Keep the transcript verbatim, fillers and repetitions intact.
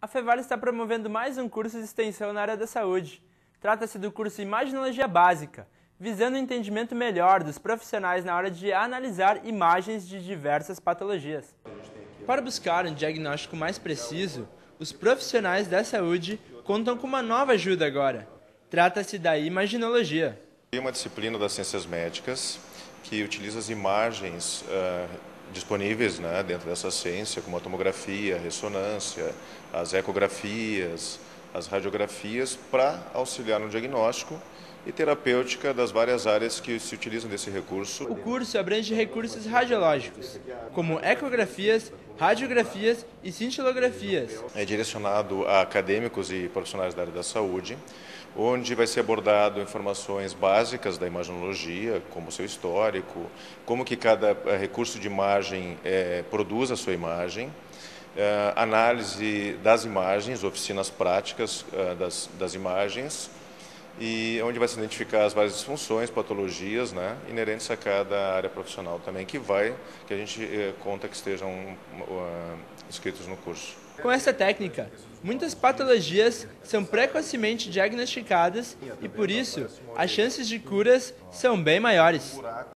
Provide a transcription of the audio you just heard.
A Fevale está promovendo mais um curso de extensão na área da saúde. Trata-se do curso Imaginologia Básica, visando um entendimento melhor dos profissionais na hora de analisar imagens de diversas patologias. Para buscar um diagnóstico mais preciso, os profissionais da saúde contam com uma nova ajuda agora. Trata-se da imaginologia. É uma disciplina das ciências médicas que utiliza as imagens uh, disponíveis, né, dentro dessa ciência, como a tomografia, a ressonância, as ecografias, as radiografias, para auxiliar no diagnóstico e terapêutica das várias áreas que se utilizam desse recurso. O curso abrange recursos radiológicos, como ecografias, radiografias e cintilografias. É direcionado a acadêmicos e profissionais da área da saúde, onde vai ser abordado informações básicas da imaginologia, como seu histórico, como que cada recurso de imagem é, produz a sua imagem, é, análise das imagens, oficinas práticas é, das, das imagens, e onde vai se identificar as várias disfunções, patologias, né, inerentes a cada área profissional também, que vai, que a gente eh, conta que estejam uh, inscritos no curso. Com essa técnica, muitas patologias são precocemente diagnosticadas e, por isso, as chances de curas são bem maiores.